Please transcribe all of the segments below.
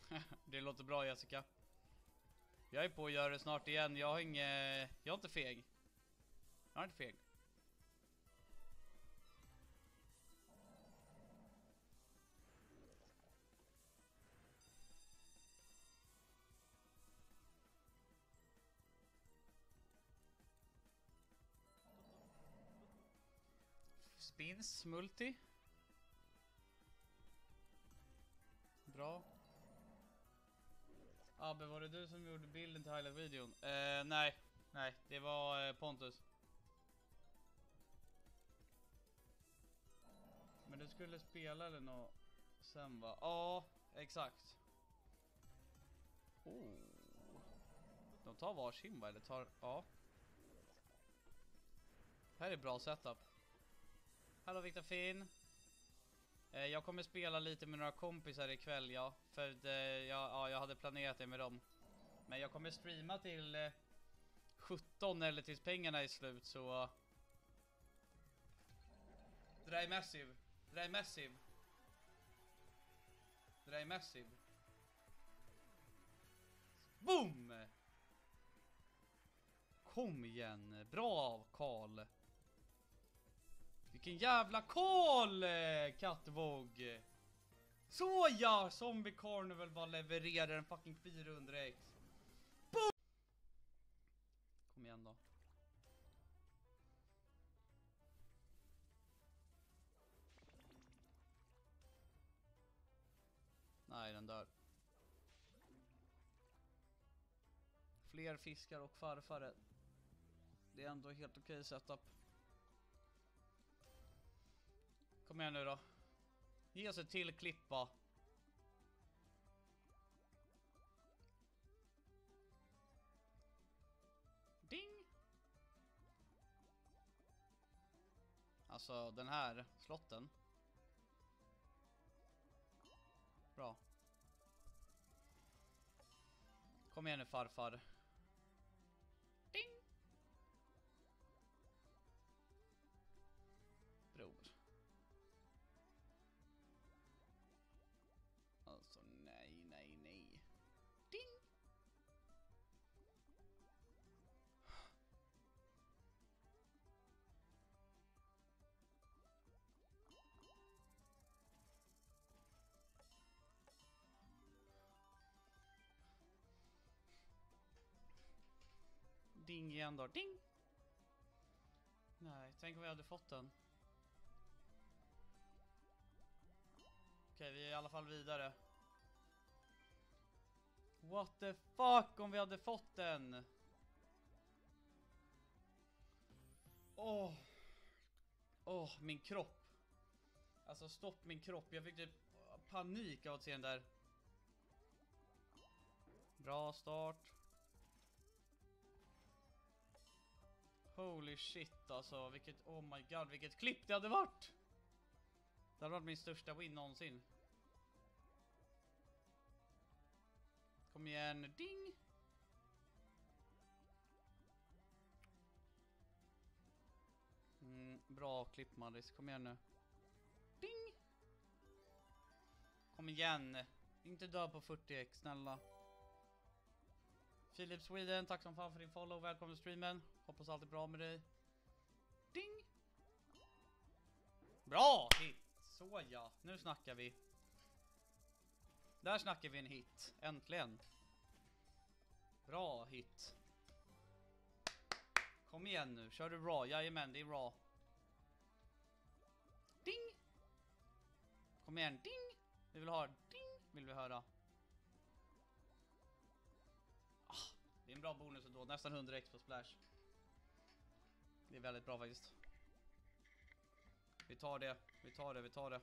Det låter bra, Jessica. Jag är på att göra det snart igen. Jag är inte feg. Jag är inte feg. Spins, multi. Bra. Abbe, var det du som gjorde bilden till highlight-videon? Nej, det var Pontus. Men du skulle spela eller nå sen, va? Ja, exakt. Oh. De tar varsin, va? Eller tar... Ja. Här är bra setup. Hallå Viktor Finn. Jag kommer spela lite med några kompisar ikväll, ja. För jag hade planerat det med dem. Men jag kommer streama till 17 eller tills pengarna är slut, så... Det där är massive. Det där är massive. Det där är massive. Boom! Kom igen. Bra, Karl. Vilken jävla call, Kattvåg. Så ja, Zombie Carnival bara levererar en fucking 400x. Boom! Kom igen då. Nej, den dör. Fler fiskar och farfare. Det är ändå helt okej setup. Kom igen nu då. Ge oss ett till klippa. Ding! Alltså den här slotten. Bra. Kom igen nu, farfar. Ding! Bror. Alltså nej. Ding! Ding igen då, ding! Nej, tänk om vi hade fått den. Okej, vi är i alla fall vidare. What the fuck om vi hade fått den? Åh, min kropp. Alltså stopp min kropp. Jag fick typ panik av att se den där. Bra start. Holy shit alltså, vilket, oh my god, vilket klipp det hade varit. Det hade varit min största win någonsin. Kom igen, ding. Bra klipp, Maris, kom igen nu. Ding. Kom igen. Inte dö på 40x, snälla. Philip Sweden, tack som fan för din follow. Välkommen till streamen. Hoppas allt är bra med dig. Ding! Bra hit! Så ja, nu snackar vi. Där snackar vi en hit. Äntligen. Bra hit. Kom igen nu, kör du raw? Jajamän, det är raw. Ding! Kom igen, ding! Vi vill ha ding, vill vi höra. Det är en bra bonus då, nästan 100x på splash. Det är väldigt bra faktiskt. Vi tar det.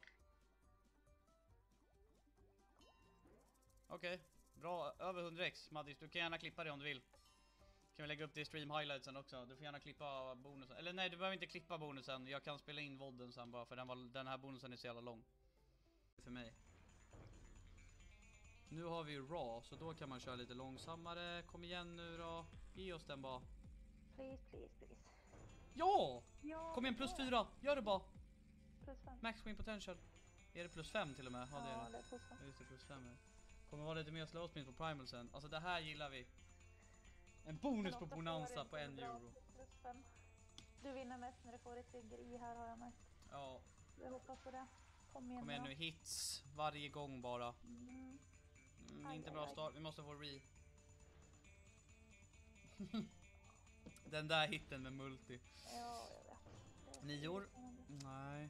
Okej, bra, över 100x. Maddis, du kan gärna klippa det om du vill. Kan vi lägga upp det i stream highlightsen också. Du får gärna klippa bonusen. Eller nej, du behöver inte klippa bonusen. Jag kan spela in vodden sen bara, för den här bonusen är så jävla lång. För mig. Nu har vi ju raw, så då kan man köra lite långsammare. Kom igen nu då. Ge oss den bara. Please. Ja! Ja, Kom igen, +4. Gör det bara. +5. Max win potential. Är det +5 till och med? Ja, det är det är +5. Just det, +5. Kommer vara lite mer slow spins på primal sen. Alltså det här gillar vi. En bonus på bonanza på 1 euro. Plus 5. Du vinner mest när du får ett trigger i här, har jag märkt. Ja. Jag hoppas på det. Kom igen nu, hits varje gång bara. Inte bra start, vi måste få re. Den där hitten med multi. Ja, jag vet. 9. Nej.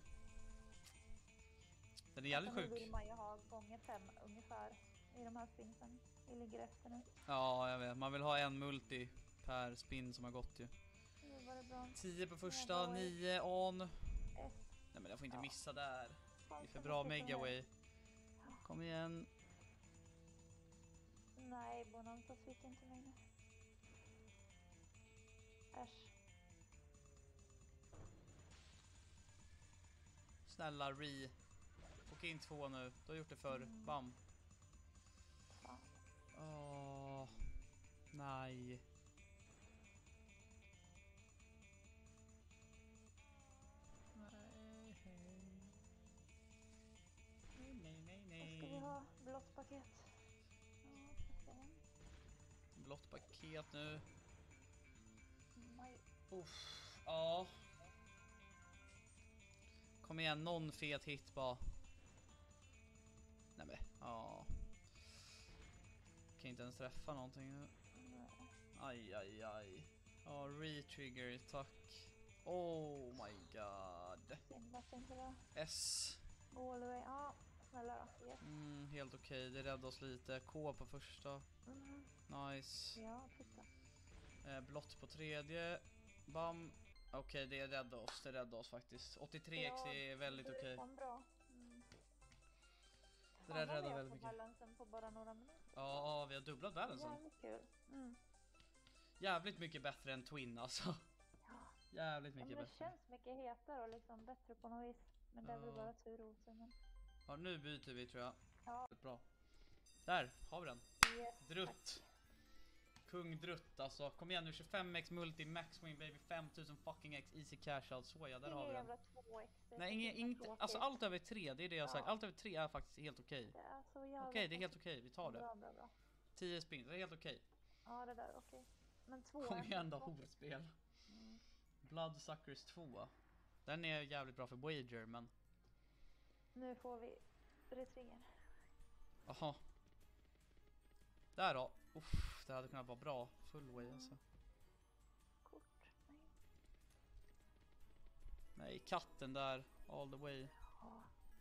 Den är jävligt sjuk. Nu vill man ju ha gånger 5 ungefär i de här spinsen. Vi ligger efter nu. Ja, jag vet. Man vill ha en multi per spin som har gått ju. Nu var det bra. 10 på första, 9 on. Nej men jag får inte missa där. Det är för bra megaway. Kom igen. Nej, bonanza fick inte mig nu. Äsch. Snälla re. Åk in 2 nu. Du har gjort det förr. Bam. Åh. Nej. Nej. Ska vi ha blått paket? Ja, blått paket nu. Nej. Uff. Ja. Kom igen, någon fet hit bara. Nej men, ja. Kan inte ens träffa någonting nu. Aj. Ja, retrigger, tack. Oh my god. S. Ja, snälla då. Yes. Helt okej, det räddade oss lite. K på första. Nice. Ja, titta. Blått på tredje. Bam. Okej, det räddade oss faktiskt. 83x är väldigt okej. Bra. Det där räddade väldigt mycket. Balansen på bara några minuter. Ja, vi har dubblat balansen. Jävligt kul. Jävligt mycket bättre än Twin alltså. Ja. Jävligt mycket det bättre. Känns mycket hetare och liksom bättre på något vis. Men det är väl bara tur åt sig. Men... Ja, nu byter vi tror jag. Ja. Bra. Där har vi den. Yes, Drutt. Kung Drutt alltså. Kom igen nu, 25x multi, max win baby, 5000 fucking x, easy cash out. Så ja, där har vi den. 2x. Nej, inte, alltså allt över 3, det är det jag har sagt. Allt över 3 är faktiskt helt okej. Okej, det är helt okej, vi tar det. Bra. 10 spin, det är helt okej. Ja, det där är okej. Men 2. Kom igen då, horspel. Bloodsuckers 2. Den är jävligt bra för wager, men... Nu får vi retrigger. Jaha. Där då. Uff, det hade kunnat vara bra. Full way alltså. Kort. Nej, katten där. All the way. Ja.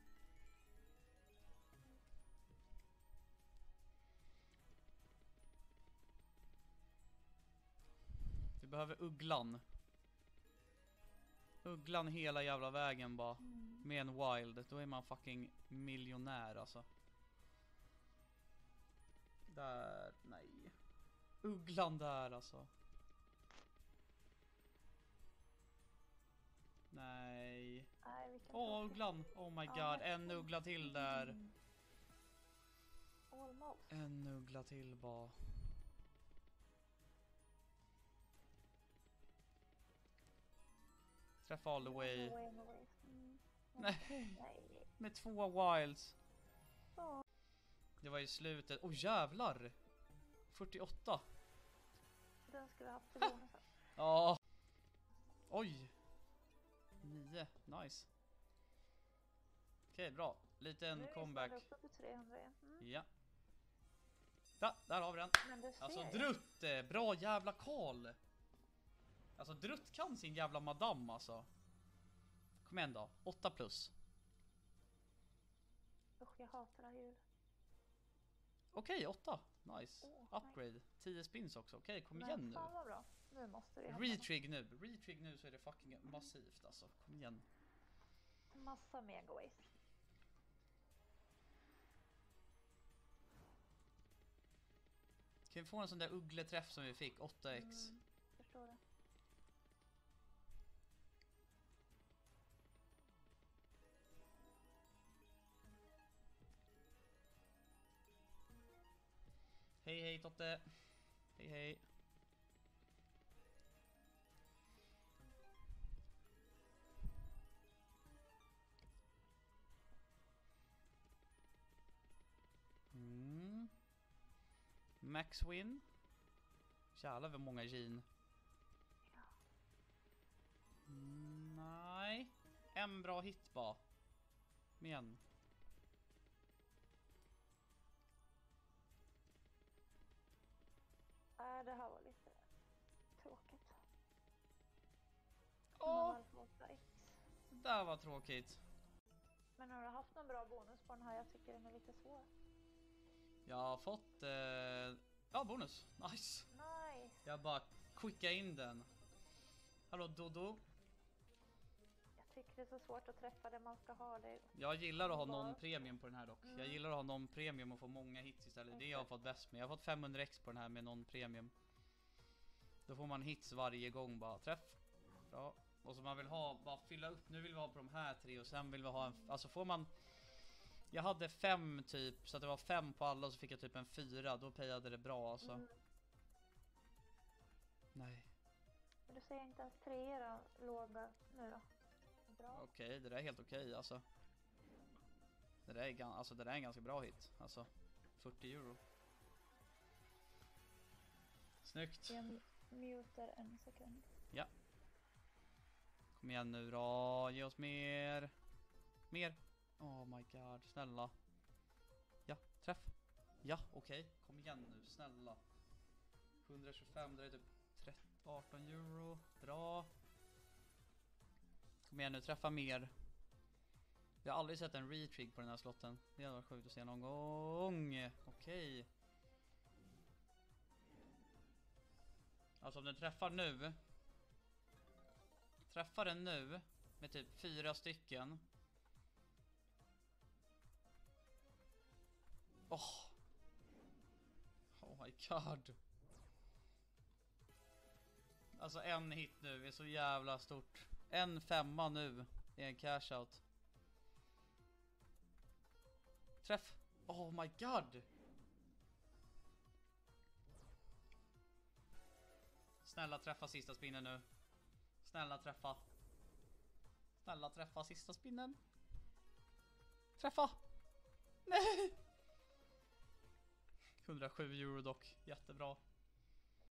Vi behöver ugglan. Ugglan hela jävla vägen bara. Med en wild. Då är man fucking miljonär alltså. Där, nej. Ugglan där alltså. Nej. Ugglan. Oh my god, en uggla till där. Almost. En uggla till bara. Träffa all the way. Nej. Med 2 wilds. Det var i slutet. Åh jävlar. 48. Den skulle ha haft för bonus. Ja. Oj. 9. Nice. Okej, bra. Liten comeback. Nu är vi uppe på 300 igen. Ja. Där har vi den. Alltså Drutt. Bra jävla call. Alltså Drutt kan sin jävla madam alltså. Kom igen då. 8 plus. Usch, jag hatar det här hjulet. Okej, 8. Nice. Upgrade. 10 spins också. Okej, kom igen nu. Fan vad bra. Nu måste det Retrig nu. Retrig nu så är det fucking massivt alltså. Kom igen. Massa megaways. Kan vi få en sån där uggleträff som vi fick? 8x. Förstår det. Hej Totte. Hej. max win. Jävlar vad många gin. Nej. En bra hit bara. Men. Det här var lite tråkigt. Åh! Det där var tråkigt. Men har du haft någon bra bonus på den här? Jag tycker den är lite svår. Jag har fått... ja, bonus. Nice. Nice. Jag bara quicka in den. Hallå Dodo. Jag tycker det är så svårt att träffa det man ska ha. Det. Jag gillar att ha någon premium på den här dock. Jag gillar att ha någon premium och få många hits istället. Det jag har fått bäst med. Jag har fått 500x på den här med någon premium. Då får man hits varje gång bara. Träff. Bra. Och så man vill ha, bara fylla upp. Nu vill vi ha på de här 3 och sen vill vi ha en... Alltså får man... Jag hade 5 typ, så att det var 5 på alla och så fick jag typ en 4. Då payade det bra alltså. Nej. Men du säger inte ens 3 då, låga nu då? Bra. Okej, det där är helt okej alltså. Det där är, alltså det där är en ganska bra hit. Alltså 40 euro. Snyggt. Jag mutar en sekund. Ja. Kom igen nu då, ge oss mer. Mer. Oh my god, snälla. Ja, träff. Ja, okej. Kom igen nu, snälla. 125, det är typ 18 euro. Bra. Kom igen nu, träffa mer. Jag har aldrig sett en retrig på den här slotten. Det hade varit sjukt att se någon gång. Okej. Alltså om den träffar nu. Träffar den nu med typ 4 stycken. Oh my god. Alltså en hit nu är så jävla stort. En 5 nu är en cash out. Träff. Oh my god. Snälla träffa sista spinnen nu. Snälla träffa. Snälla träffa sista spinnen. Träffa. Nej. 107 euro dock. Jättebra.